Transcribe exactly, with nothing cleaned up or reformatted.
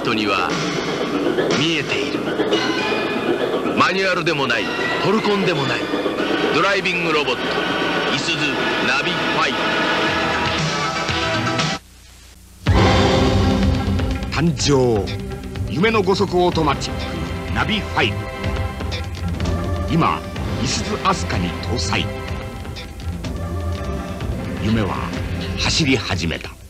人には見えている。マニュアルでもない、トルコンでもない、ドライビングロボット、いすゞナビファイブ。誕生、夢の五速オートマチックナビファイブ。今いすゞ飛鳥に搭載。夢は走り始めた。